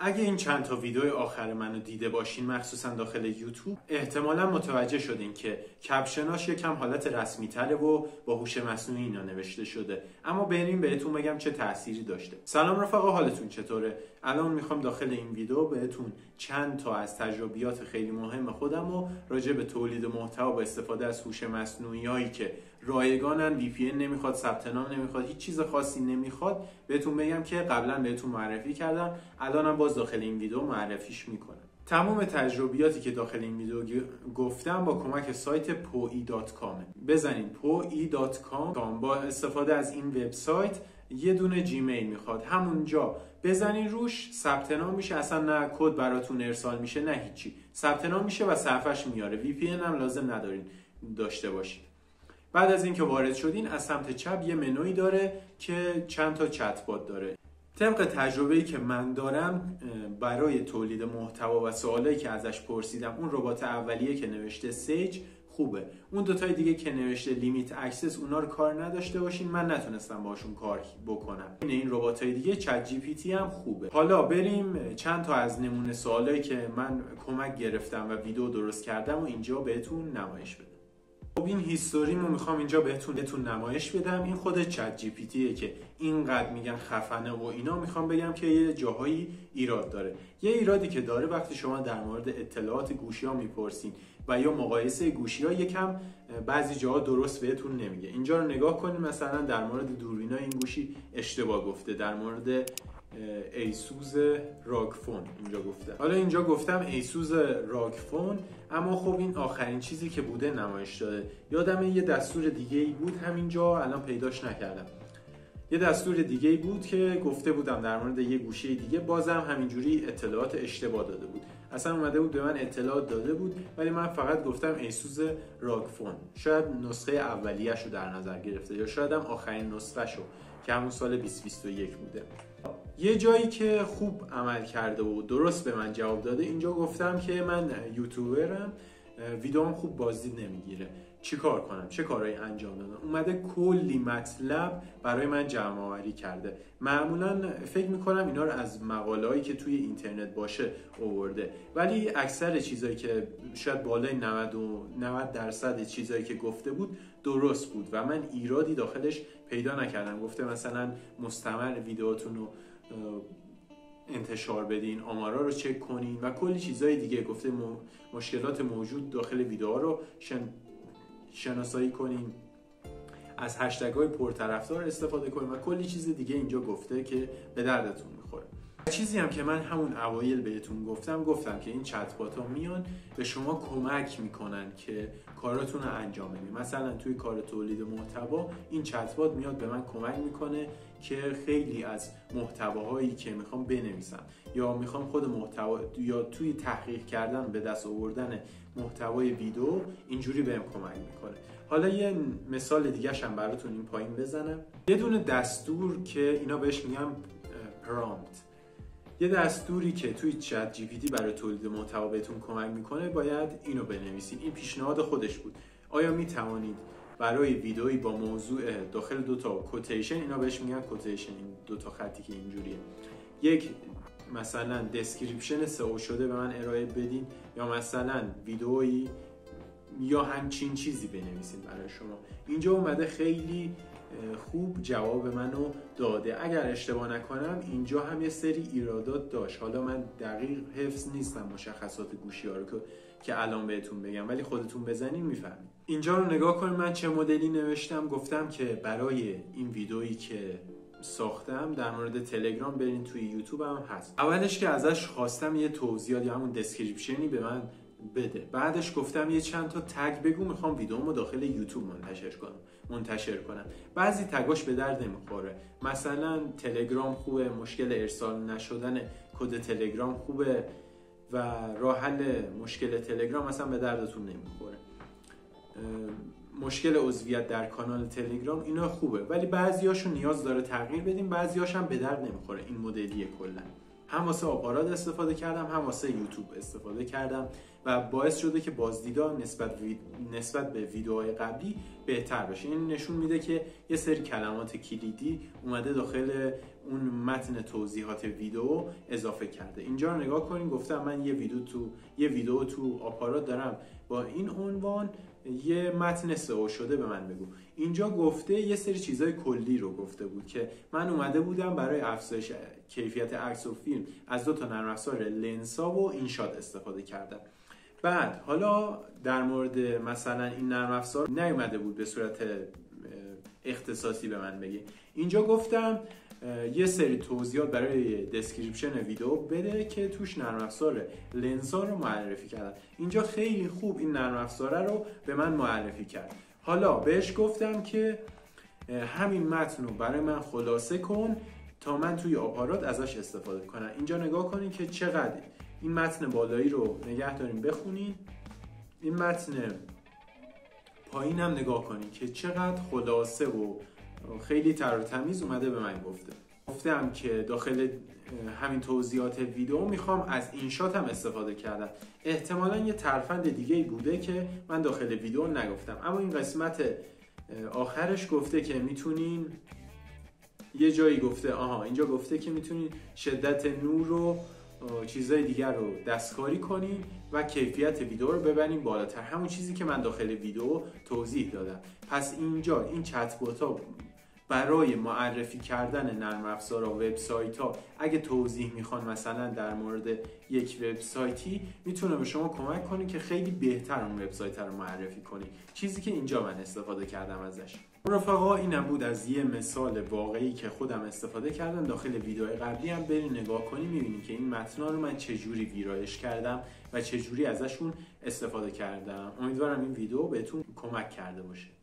اگه این چند تا ویدیو آخر منو دیده باشین، مخصوصا داخل یوتیوب، احتمالا متوجه شدین که کپشناش یکم حالت رسمی تره و با هوش مصنوعی اینا نوشته شده. اما بریم بهتون بگم چه تأثیری داشته. سلام رفقا، حالتون چطوره؟ الان میخوام داخل این ویدیو بهتون چند تا از تجربیات خیلی مهم خودم و راجع به تولید محتوا با استفاده از هوش مصنوعی هایی که رایگانن، وی پی ان نمیخواد، ثبت نام نمیخواد، هیچ چیز خاصی نمیخواد، بهتون بگم که قبلا بهتون معرفی کردم، الانم باز داخل این ویدیو معرفیش میکنم. تمام تجربیاتی که داخل این ویدیو گفتم با کمک سایت poi.com. بزنین poi.com. با استفاده از این وبسایت یه دونه جیمیل میخواد، همونجا بزنین روش، ثبت نام میشه، اصلا نه کد براتون ارسال میشه نه هیچی، ثبت نام میشه و صفحش میاره. وی پی ان هم لازم ندارین داشته باشید. بعد از اینکه وارد شدین، از سمت چپ یه منوی داره که چند تا چت بات داره. طبق تجربه‌ای که من دارم برای تولید محتوا و سوالایی که ازش پرسیدم، اون ربات اولیه که نوشته سیج خوبه. اون دوتای دیگه که نوشته لیمیت اکسس، اونا رو کار نداشته باشین، من نتونستم باشون کار بکنم. این رباتای دیگه چت جی پی تی هم خوبه. حالا بریم چند تا از نمونه سوالایی که من کمک گرفتم و ویدیو درست کردم و اینجا بهتون نمایش بدم. خب این هیستوریمو میخوام اینجا بهتون نمایش بدم. این خود چت جی پی تیه که اینقدر میگن خفنه و اینا. میخوام بگم که یه جاهایی ایراد داره. یه ایرادی که داره، وقتی شما در مورد اطلاعات گوشی ها میپرسین و یا مقایسه گوشی ها، یکم بعضی جاها درست بهتون نمیگه. اینجا رو نگاه کنید، مثلا در مورد دوربینای این گوشی اشتباه گفته، در مورد ایسوس راگ فون اینجا گفته. حالا اینجا گفتم ایسوس راگ فون، اما خب این آخرین چیزی که بوده نمایش داده. یادمه یه دستور دیگه ای بود همینجا، الان پیداش نکردم. یه دستور دیگه ای بود که گفته بودم در مورد یه گوشه دیگه، بازم همینجوری اطلاعات اشتباه داده بود. اصلا اومده بود به من اطلاعات داده بود، ولی من فقط گفتم ایسوس راگ فون. شاید نسخه اولیه‌شو در نظر گرفته، یا شاید هم آخرین نسخه‌شو که همون سال 2021 بوده. یه جایی که خوب عمل کرده و درست به من جواب داده، اینجا گفتم که من یوتیوبرم، ویدیوام خوب بازدید نمیگیره، چی کار کنم، چه کارهایی انجام دادم. اومده کلی مطلب برای من جمع آوری کرده. معمولا فکر میکنم اینا رو از مقاله‌ای که توی اینترنت باشه آورده، ولی اکثر چیزایی که شاید بالای 90% چیزایی که گفته بود درست بود و من ایرادی داخلش پیدا نکردم. گفته مثلا مستمر ویدیوتون رو انتشار بدین، آمارا رو چک کنین و کلی چیزای دیگه. گفته مشکلات موجود داخل ویدیوها رو شناسایی کنین، از هشتگ‌های پرطرفدار استفاده کنین و کلی چیز دیگه اینجا گفته که به دردتون میخوره. چیزی هم که من همون اوایل بهتون گفتم که این چت بات ها میان به شما کمک میکنن که کاراتون رو انجام بدید. مثلا توی کار تولید محتوا این چت بات میاد به من کمک میکنه که خیلی از محتواهایی که میخوام بنویسم یا میخوام خود محتوا یا توی تحقیق کردن به دست آوردن محتوای ویدیو، اینجوری بهم کمک میکنه. حالا یه مثال دیگه هم براتون این پایین بزنم. یه دونه دستور که اینا بهش میگن پرامپت، یه دستوری که توی چت جی پی تی برای تولید محتوا بهتون کمک میکنه، باید اینو بنویسین. این پیشنهاد خودش بود. آیا میتوانید برای ویدئویی با موضوع داخل دوتا کوتیشن، اینا بهش میگن کوتیشن، این دوتا خطی که اینجوریه، یک مثلا دسکریپشن سئو شده به من ارائه بدین، یا مثلا ویدئویی یا همچین چیزی بنویسین برای شما. اینجا اومده خیلی خوب جواب منو داده. اگر اشتباه نکنم اینجا هم یه سری ایرادات داشت. حالا من دقیق حفظ نیستم مشخصات گوشی ها رو که الان بهتون بگم، ولی خودتون بزنین میفهمید. اینجا رو نگاه کنید، من چه مدلی نوشتم. گفتم که برای این ویدئویی که ساختم در مورد تلگرام برین توی یوتیوب هم هست. اولش که ازش خواستم یه توضیحات یا همون دسکریپشنی به من بده. بعدش گفتم یه چند تا تگ بگو، میخوام ویدیومو داخل یوتیوب منتشر کنم. بعضی تگاش به درد نمیخوره، مثلا تلگرام خوبه، مشکل ارسال نشدن کد تلگرام خوبه و راه حل مشکل تلگرام مثلا به دردتون نمیخوره. مشکل عضویت در کانال تلگرام اینا خوبه، ولی بعضیاشو نیاز داره تغییر بدیم، بعضیاش هم به درد نمیخوره. این مدلیه کلا. هم واسه آپارات استفاده کردم، هم واسه یوتیوب استفاده کردم و باعث شده که بازدیدها نسبت به ویدیوهای قبلی بهتر بشه. این نشون میده که یه سری کلمات کلیدی اومده داخل اون متن توضیحات ویدیو اضافه کرده. اینجا رو نگاه کنین، گفتم من یه ویدیو تو آپارات دارم با این عنوان، یه متن سئو شده به من بگو. اینجا گفته یه سری چیزای کلی رو گفته بود که من اومده بودم برای افزایش کیفیت عکس و فیلم از 2 تا نرم افزار لنسا و اینشات استفاده کردم. بعد حالا در مورد مثلا این نرم افزار نیومده بود به صورت اختصاصی به من بگه. اینجا گفتم یه سری توضیحات برای دسکریپشن ویدیو بده که توش نرم افزار لنسا رو معرفی کردن. اینجا خیلی خوب این نرم افزار رو به من معرفی کرد. حالا بهش گفتم که همین متن رو برای من خلاصه کن تا من توی آپارات ازش استفاده کنم. اینجا نگاه کنین که چقدر این متن بالایی رو نگه داریم بخونین، این متن پایین هم نگاه کنین که چقدر خلاصه و خیلی تر و تمیز اومده به من گفتم که داخل همین توضیحات ویدیو میخوام از اینشات هم استفاده کردم. احتمالا یه ترفند دیگه بوده که من داخل ویدیو نگفتم، اما این قسمت آخرش گفته که میتونین یه جایی گفته اینجا گفته که میتونین شدت نور رو چیزای دیگر رو دستکاری کنین و کیفیت ویدیو رو ببرین بالاتر، همون چیزی که من داخل ویدیو توضیح دادم. پس اینجا این چت بات ها برای معرفی کردن نرم افزارها و وبسایت ها اگه توضیح میخوان مثلا در مورد یک وبسایتی، میتونه به شما کمک کنه که خیلی بهتر اون وبسایت رو معرفی کنی، چیزی که اینجا من استفاده کردم ازش. رفقا اینم بود از یه مثال واقعی که خودم استفاده کردم. داخل ویدیوهای قبلی هم برین نگاه کنی، میبینی که این متن‌ها رو من چجوری ویرایش کردم و چجوری ازشون استفاده کردم. امیدوارم این ویدیو بهتون کمک کرده باشه.